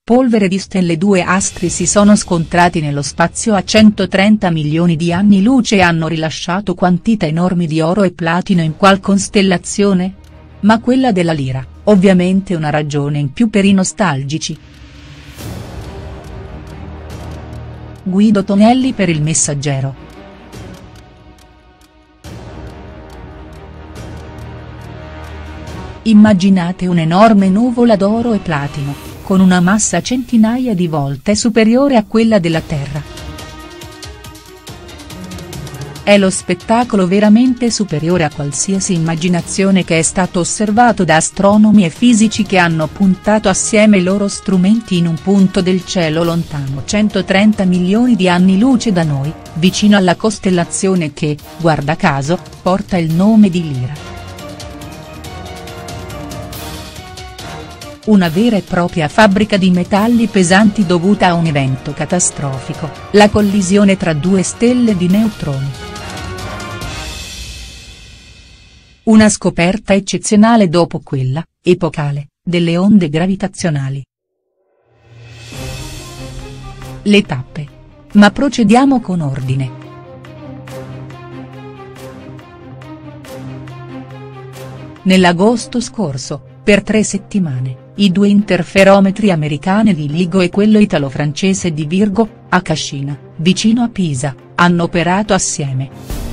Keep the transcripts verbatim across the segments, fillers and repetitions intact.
polvere di stelle. Due astri si sono scontrati nello spazio a centotrenta milioni di anni luce e hanno rilasciato quantità enormi di oro e platino. In qual costellazione? Ma quella della Lira, ovviamente una ragione in più per i nostalgici. Guido Tonelli per Il Messaggero. Immaginate un'enorme nuvola d'oro e platino, con una massa centinaia di volte superiore a quella della Terra. È lo spettacolo veramente superiore a qualsiasi immaginazione che è stato osservato da astronomi e fisici che hanno puntato assieme i loro strumenti in un punto del cielo lontano centotrenta milioni di anni luce da noi, vicino alla costellazione che, guarda caso, porta il nome di Lira. Una vera e propria fabbrica di metalli pesanti dovuta a un evento catastrofico, la collisione tra due stelle di neutroni. Una scoperta eccezionale dopo quella, epocale, delle onde gravitazionali. Le tappe. Ma procediamo con ordine. Nell'agosto scorso, per tre settimane, i due interferometri americani di LIGO e quello italo-francese di Virgo, a Cascina, vicino a Pisa, hanno operato assieme.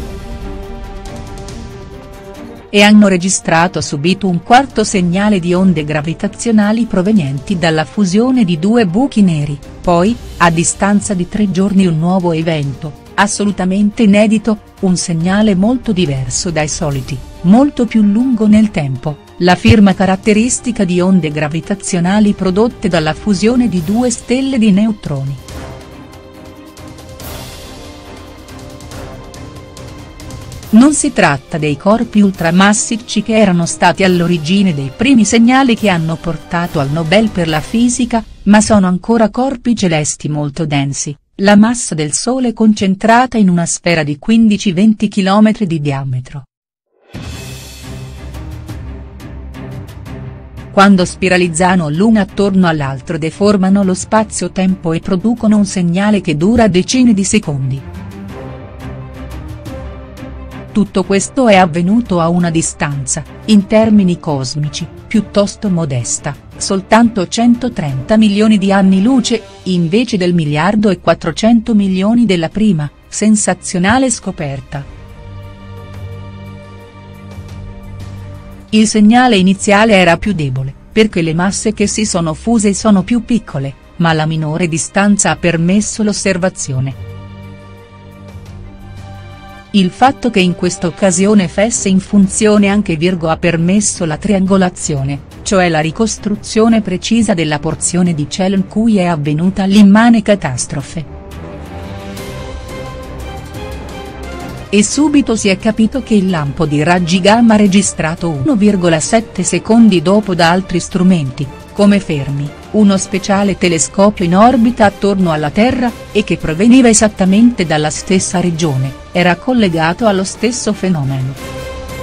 E hanno registrato subito un quarto segnale di onde gravitazionali provenienti dalla fusione di due buchi neri. Poi, a distanza di tre giorni, un nuovo evento, assolutamente inedito, un segnale molto diverso dai soliti, molto più lungo nel tempo, la firma caratteristica di onde gravitazionali prodotte dalla fusione di due stelle di neutroni. Non si tratta dei corpi ultramassicci che erano stati all'origine dei primi segnali che hanno portato al Nobel per la fisica, ma sono ancora corpi celesti molto densi, la massa del Sole concentrata in una sfera di quindici venti chilometri di diametro. Quando spiralizzano l'uno attorno all'altro deformano lo spazio-tempo e producono un segnale che dura decine di secondi. Tutto questo è avvenuto a una distanza, in termini cosmici, piuttosto modesta, soltanto centotrenta milioni di anni luce, invece del miliardo e quattrocento milioni della prima, sensazionale scoperta. Il segnale iniziale era più debole, perché le masse che si sono fuse sono più piccole, ma la minore distanza ha permesso l'osservazione. Il fatto che in questa occasione fosse in funzione anche Virgo ha permesso la triangolazione, cioè la ricostruzione precisa della porzione di cielo in cui è avvenuta l'immane catastrofe. E subito si è capito che il lampo di raggi gamma registrato uno virgola sette secondi dopo da altri strumenti, come Fermi, uno speciale telescopio in orbita attorno alla Terra, e che proveniva esattamente dalla stessa regione, era collegato allo stesso fenomeno.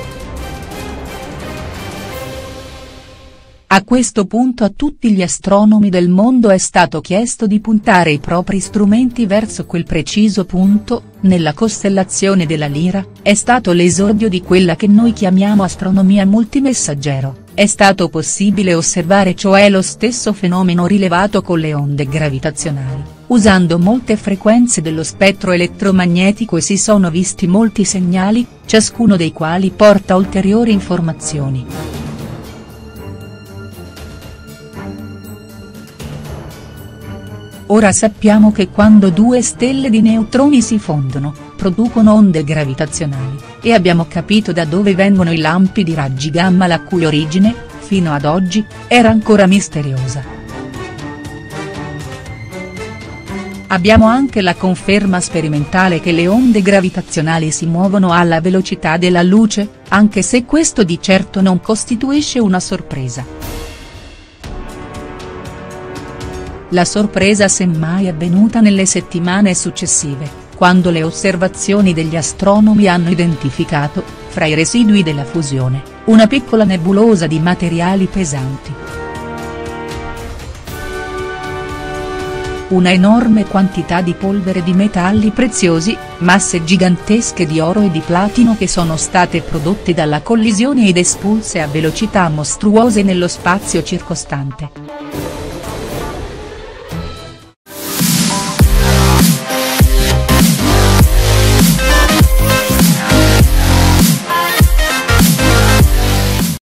A questo punto a tutti gli astronomi del mondo è stato chiesto di puntare i propri strumenti verso quel preciso punto, nella costellazione della Lira, è stato l'esordio di quella che noi chiamiamo astronomia multimessaggero, è stato possibile osservare cioè lo stesso fenomeno rilevato con le onde gravitazionali, usando molte frequenze dello spettro elettromagnetico e si sono visti molti segnali, ciascuno dei quali porta ulteriori informazioni. Ora sappiamo che quando due stelle di neutroni si fondono, producono onde gravitazionali, e abbiamo capito da dove vengono i lampi di raggi gamma la cui origine, fino ad oggi, era ancora misteriosa. Abbiamo anche la conferma sperimentale che le onde gravitazionali si muovono alla velocità della luce, anche se questo di certo non costituisce una sorpresa. La sorpresa semmai è avvenuta nelle settimane successive, quando le osservazioni degli astronomi hanno identificato, fra i residui della fusione, una piccola nebulosa di materiali pesanti. una enorme quantità di polvere di metalli preziosi, masse gigantesche di oro e di platino che sono state prodotte dalla collisione ed espulse a velocità mostruose nello spazio circostante.